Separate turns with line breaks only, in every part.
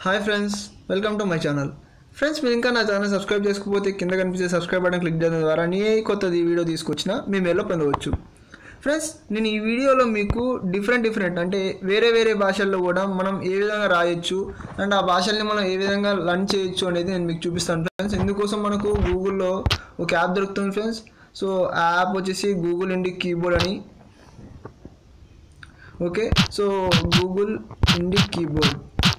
Hi friends, welcome to my channel. Friends, మీరు ఇంకా నా ఛానల్ సబ్స్క్రైబ్ చేసుకోకపోతే కింద కనిపించే సబ్స్క్రైబ్ బటన్ క్లిక్ చేయడం ద్వారా ఏ కొత్తది వీడియో తీసుకొచ్చినా మీ మెయిల్లో పొందవచ్చు. ఫ్రెండ్స్, నేను ఈ వీడియోలో మీకు డిఫరెంట్ అంటే వేరే భాషల్లో కూడా మనం ఏ విధంగా రాయొచ్చు అండ్ ఆ భాషల్ని మనం ఏ విధంగా లర్న్ చేయొచ్చు అనేది నేను మీకు చూపిస్తాను ఫ్రెండ్స్. ఇందుకోసం మనకు గూగుల్లో ఒక యాప్ దొరుకుతుంది ఫ్రెండ్స్. సో ఆ యాప్ వచ్చేసి గూగుల్ ఇండిక్ కీబోర్డ్ అని. Okay, so Google indic keyboard.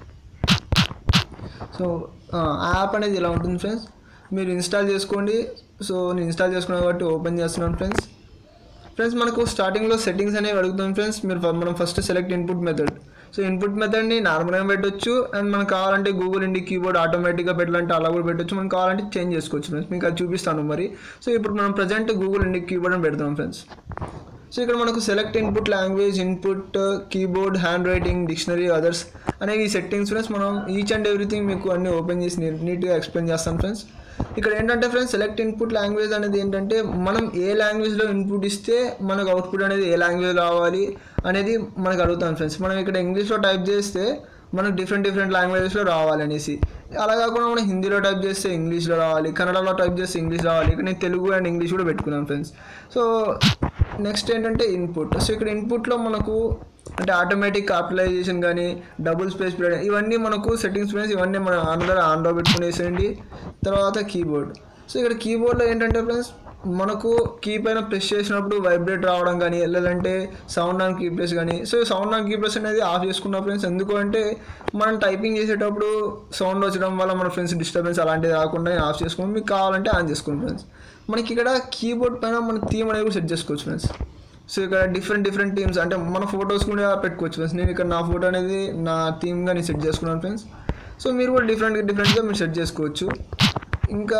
So ఆ యాప్ అనేది ఇలా ఉంటుంది ఫ్రెండ్స్. మీరు ఇన్స్టాల్ చేసుకోండి. సో నేను ఇన్స్టాల్ చేసుకున్న కాబట్టి ఓపెన్ చేస్తున్నాను ఫ్రెండ్స్. మనకు స్టార్టింగ్లో సెట్టింగ్స్ అనేవి అడుగుతాం ఫ్రెండ్స్. మనం first select input method. So input మెథడ్ని నార్మల్గా పెట్టొచ్చు అండ్ మనకు కావాలంటే గూగుల్ ఇండిక్ కీబోర్డ్ ఆటోమేటిక్గా పెట్టాలంటే అలా కూడా పెట్టొచ్చు. మనం కావాలంటే చేంజ్ చేసుకోవచ్చు ఫ్రెండ్స్. మీకు అది చూపిస్తాను మరి. సో ఇప్పుడు మనం ప్రజెంట్ గూగుల్ ఇండిక్ కీబోర్డ్ అని పెడతాం ఫ్రెండ్స్. సో ఇక్కడ మనకు select input language, input keyboard, handwriting, dictionary, others అనేవి సెట్టింగ్స్ ఫ్రెండ్స్. మనం ఈచ్ అండ్ ఎవ్రీథింగ్ మీకు అన్ని ఓపెన్ చేసి నీట్గా ఎక్స్ప్లెయిన్ చేస్తాను ఫ్రెండ్స్. ఇక్కడ ఏంటంటే ఫ్రెండ్స్, సెలెక్ట్ ఇన్పుట్ లాంగ్వేజ్ అనేది ఏంటంటే మనం ఏ లాంగ్వేజ్లో ఇన్పుట్ ఇస్తే మనకు అవుట్పుట్ అనేది ఏ లాంగ్వేజ్ రావాలి అనేది మనకు అడుగుతాం ఫ్రెండ్స్. మనం ఇక్కడ ఇంగ్లీష్లో టైప్ చేస్తే మనకు డిఫరెంట్ లాంగ్వేజెస్లో రావాలి అనేసి. అలా కాకుండా మనం హిందీలో టైప్ చేస్తే ఇంగ్లీష్లో రావాలి, కన్నడలో టైప్ చేస్తే ఇంగ్లీష్ రావాలి. ఇక్కడ నేను తెలుగు అండ్ ఇంగ్లీష్ కూడా పెట్టుకున్నాను ఫ్రెండ్స్. సో నెక్స్ట్ ఏంటంటే ఇన్పుట్. సో ఇక్కడ ఇన్పుట్లో మనకు అంటే ఆటోమేటిక్ క్యాపిటలైజేషన్ కానీ డబుల్ స్పేస్ పీరియడ్ ఇవన్నీ మనకు సెట్టింగ్స్ ఫ్రెండ్స్. ఇవన్నీ మనం ఆన్లో పెట్టుకునేసేయండి. తర్వాత కీబోర్డ్. సో ఇక్కడ కీబోర్డ్లో ఏంటంటే ఫ్రెండ్స్, మనకు కీ పైన ప్రెస్ చేసినప్పుడు వైబ్రేట్ రావడం కానీ లేదంటే సౌండ్ ఆన్ కీ ప్రెస్ కానీ. So sound on key press అనేది ఆఫ్ చేసుకున్న ఫ్రెండ్స్. ఎందుకు అంటే మనం టైపింగ్ చేసేటప్పుడు సౌండ్ వచ్చడం వల్ల మన ఫ్రెండ్స్ డిస్టర్బెన్స్ అలాంటిది రాకుండా ఆఫ్ చేసుకోండి. మీకు కావాలంటే ఆన్ చేసుకోండి ఫ్రెండ్స్. మనకి ఇక్కడ కీబోర్డ్ పైన మన థీమ్ అనేది కూడా సెట్ చేసుకోవచ్చు ఫ్రెండ్స్. సో ఇక్కడ డిఫరెంట్ థీమ్స్ అంటే మన ఫొటోస్ కూడా పెట్టుకోవచ్చు ఫ్రెండ్స్. నేను ఇక్కడ నా ఫోటో అనేది నా థీమ్గా నేను సెట్ చేసుకున్నాను ఫ్రెండ్స్. సో మీరు కూడా డిఫరెంట్గా మీరు సెట్ చేసుకోవచ్చు. ఇంకా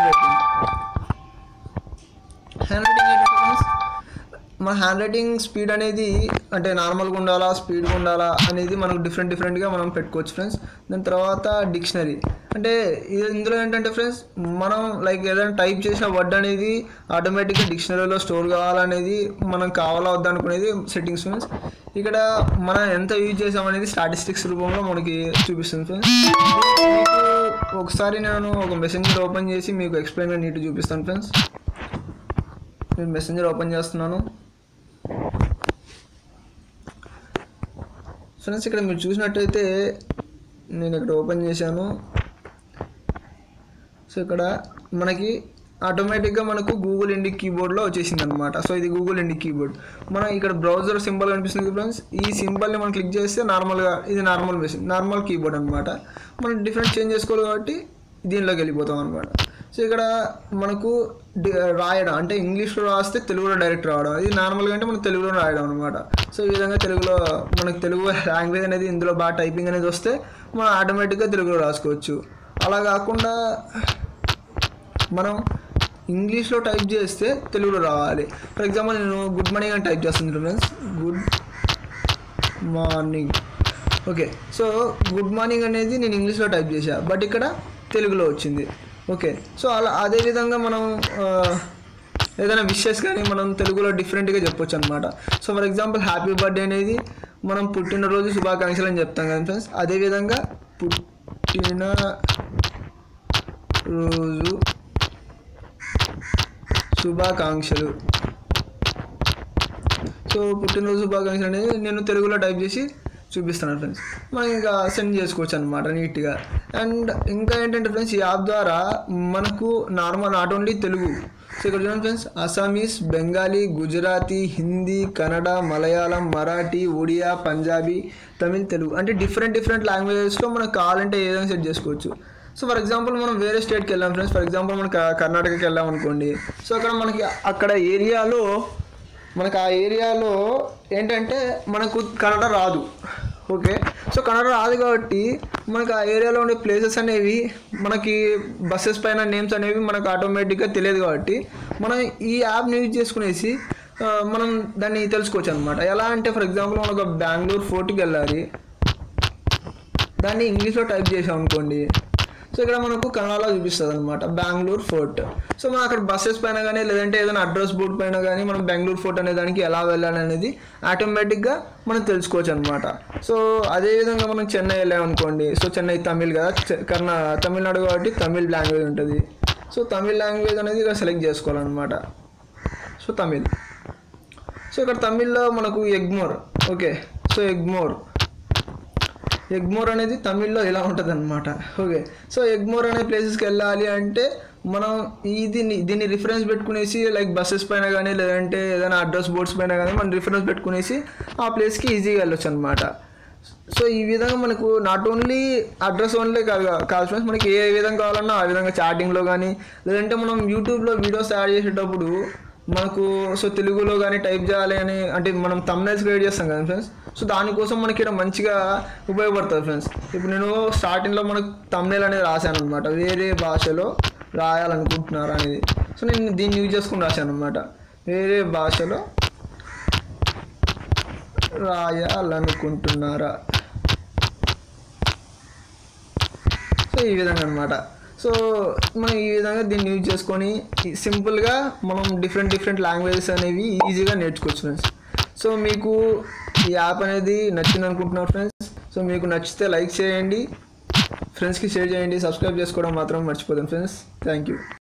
హ్యాండ్ రైటింగ్ ఏంటంటే ఫ్రెండ్స్, మన హ్యాండ్ రైటింగ్ స్పీడ్ అనేది అంటే నార్మల్గా ఉండాలా స్పీడ్గా ఉండాలా అనేది మనకు డిఫరెంట్గా మనం పెట్టుకోవచ్చు ఫ్రెండ్స్. దాని తర్వాత డిక్షనరీ అంటే ఇందులో ఏంటంటే ఫ్రెండ్స్, మనం లైక్ ఏదైనా టైప్ చేసిన వర్డ్ అనేది ఆటోమేటిక్గా డిక్షనరీలో స్టోర్ కావాలనేది మనం కావాలా వద్దా అనుకునేది సెట్టింగ్స్ ఫ్రెండ్స్. ఇక్కడ మనం ఎంత యూజ్ చేసామనేది స్టాటిస్టిక్స్ రూపంలో మనకి చూపిస్తుంది ఫ్రెండ్స్. మీకు ఒకసారి నేను ఒక మెసెంజర్ ఓపెన్ చేసి మీకు ఎక్స్ప్లెయిన్గా నీట్గా చూపిస్తాను ఫ్రెండ్స్. నేను మెసెంజర్ ఓపెన్ చేస్తున్నాను ఫ్రెండ్స్. ఇక్కడ మీరు చూసినట్టయితే నేను ఇక్కడ ఓపెన్ చేశాను. సో ఇక్కడ మనకి ఆటోమేటిక్గా మనకు గూగుల్ ఇండిక్ కీబోర్డ్లో వచ్చేసింది అనమాట. సో ఇది గూగుల్ ఇండిక్ కీబోర్డ్. మనం ఇక్కడ బ్రౌజర్ సింబల్ కనిపిస్తుంది ఫ్రెండ్స్. ఈ సింబల్ని మనం క్లిక్ చేస్తే నార్మల్గా ఇది నార్మల్ కీబోర్డ్ అనమాట. మనం డిఫరెంట్ చేంజ్ చేసుకోవాలి కాబట్టి దీనిలోకి వెళ్ళిపోతాం అనమాట. సో ఇక్కడ మనకు రాయడం అంటే ఇంగ్లీష్లో రాస్తే తెలుగులో డైరెక్ట్ రావడం, ఇది నార్మల్గా అంటే మనం తెలుగులో రాయడం అనమాట. సో ఈ విధంగా తెలుగులో మనకు తెలుగు లాంగ్వేజ్ అనేది ఇందులో బాగా టైపింగ్ అనేది వస్తే మనం ఆటోమేటిక్గా తెలుగులో రాసుకోవచ్చు. అలా కాకుండా మనం ఇంగ్లీష్లో టైప్ చేస్తే తెలుగులో రావాలి. ఫర్ ఎగ్జాంపుల్ నేను గుడ్ మార్నింగ్ అని టైప్ చేస్తున్నాను friends. Good morning. Okay, so good morning అనేది నేను ఇంగ్లీష్లో టైప్ చేశా, బట్ ఇక్కడ తెలుగులో వచ్చింది. ఓకే, సో అదేవిధంగా మనం ఏదైనా విషెస్ కానీ మనం తెలుగులో డిఫరెంట్గా చెప్పొచ్చు అనమాట. So for example happy birthday అనేది మనం పుట్టినరోజు శుభాకాంక్షలు అని చెప్తాం కదా ఫ్రెండ్స్. అదేవిధంగా పుట్టినరోజు శుభాకాంక్షలు. సో పుట్టినరోజు శుభాకాంక్షలు అనేది నేను తెలుగులో టైప్ చేసి చూపిస్తున్నాను ఫ్రెండ్స్. మనం ఇంకా సెండ్ చేసుకోవచ్చు అనమాట నీట్గా. అండ్ ఇంకా ఏంటంటే ఫ్రెండ్స్, ఈ యాప్ ద్వారా మనకు నాట్ ఓన్లీ తెలుగు. సో ఇక్కడ చూడండి ఫ్రెండ్స్, అస్సామీస్, బెంగాలీ, గుజరాతీ, హిందీ, కన్నడ, మలయాళం, మరాఠీ, ఒడియా, పంజాబీ, తమిళ్, తెలుగు అంటే డిఫరెంట్ లాంగ్వేజెస్లో మనకు కావాలంటే ఏదైనా సెట్ చేసుకోవచ్చు. సో ఫర్ ఎగ్జాంపుల్ మనం వేరే స్టేట్కి వెళ్ళాం ఫ్రెండ్స్. ఫర్ ఎగ్జాంపుల్ మనం కర్ణాటకకి వెళ్ళాం అనుకోండి. సో అక్కడ మనకి ఆ ఏరియాలో ఏంటంటే మనకు కన్నడ రాదు. ఓకే, సో కన్నడ రాదు కాబట్టి మనకు ఆ ఏరియాలో ఉండే ప్లేసెస్ అనేవి మనకి బస్సెస్ పైన నేమ్స్ అనేవి మనకు ఆటోమేటిక్గా తెలియదు కాబట్టి మనం ఈ యాప్ని యూజ్ చేసుకునేసి మనం దాన్ని తెలుసుకోవచ్చు అనమాట. ఎలా అంటే ఫర్ ఎగ్జాంపుల్ మనం ఒక బెంగళూరు ఫోర్ట్కి వెళ్ళాలి, దాన్ని ఇంగ్లీష్లో టైప్ చేసాం అనుకోండి. సో ఇక్కడ మనకు కన్నడలో చూపిస్తుంది అనమాట బెంగళూరు ఫోర్ట్. సో మనం అక్కడ బస్సెస్ పైన కానీ లేదంటే ఏదైనా అడ్రస్ బోర్డ్ పైన కానీ మనం బెంగళూరు ఫోర్ట్ అనే దానికి ఎలా వెళ్ళాలి అనేది ఆటోమేటిక్గా మనం తెలుసుకోవచ్చు అనమాట. సో అదేవిధంగా మనం చెన్నై వెళ్ళామనుకోండి. సో చెన్నై తమిళ్ కదా, తమిళనాడు కాబట్టి తమిళ్ లాంగ్వేజ్ ఉంటుంది. సో తమిళ్ లాంగ్వేజ్ అనేది ఇక్కడ సెలెక్ట్ చేసుకోవాలన్నమాట. సో తమిళ్. సో ఇక్కడ తమిళ్లో మనకు ఎగ్మోర్. ఓకే, సో ఎగ్మోర్ అనేది తమిళ్లో ఇలా ఉంటుంది అనమాట. ఓకే, సో ఎగ్మోర్ అనే ప్లేసెస్కి వెళ్ళాలి అంటే మనం దీన్ని రిఫరెన్స్ పెట్టుకునేసి లైక్ బస్సెస్ పైన కానీ లేదంటే ఏదైనా అడ్రస్ బోర్డ్స్ పైన కానీ మనం రిఫరెన్స్ పెట్టుకునేసి ఆ ప్లేస్కి ఈజీగా వెళ్ళొచ్చు అనమాట. సో ఈ విధంగా మనకు నాట్ ఓన్లీ అడ్రస్ ఓన్లీ కాదు ఫ్రెండ్స్, మనకి ఏ విధంగా కావాలన్నా ఆ విధంగా చాటింగ్లో కానీ లేదంటే మనం యూట్యూబ్లో వీడియోస్ తయారు చేసేటప్పుడు మనకు సో తెలుగులో కానీ టైప్ చేయాలి అని అంటే మనం థంబ్నైల్స్ క్రియేట్ చేస్తాం కదా ఫ్రెండ్స్. సో దానికోసం మనకి ఇక్కడ మంచిగా ఉపయోగపడుతుంది ఫ్రెండ్స్. ఇప్పుడు నేను స్టార్టింగ్లో మనకు థంబ్నైల్ అనేది రాశాను అనమాట, వేరే భాషలో రాయాలనుకుంటున్నారా అనేది. సో నేను దీన్ని యూజ్ చేసుకుని రాశాను అనమాట, వేరే భాషలో రాయాలనుకుంటున్నారా. సో ఈ విధంగా అనమాట. సో మనం ఈ విధంగా దీన్ని యూజ్ చేసుకొని సింపుల్గా మనం డిఫరెంట్ లాంగ్వేజెస్ అనేవి ఈజీగా నేర్చుకోవచ్చు ఫ్రెండ్స్. సో మీకు ఈ యాప్ అనేది నచ్చింది అనుకుంటున్నాను ఫ్రెండ్స్. సో మీకు నచ్చితే లైక్ చేయండి, ఫ్రెండ్స్కి షేర్ చేయండి, సబ్స్క్రైబ్ చేసుకోవడం మాత్రం మర్చిపోతాను ఫ్రెండ్స్. Thank you.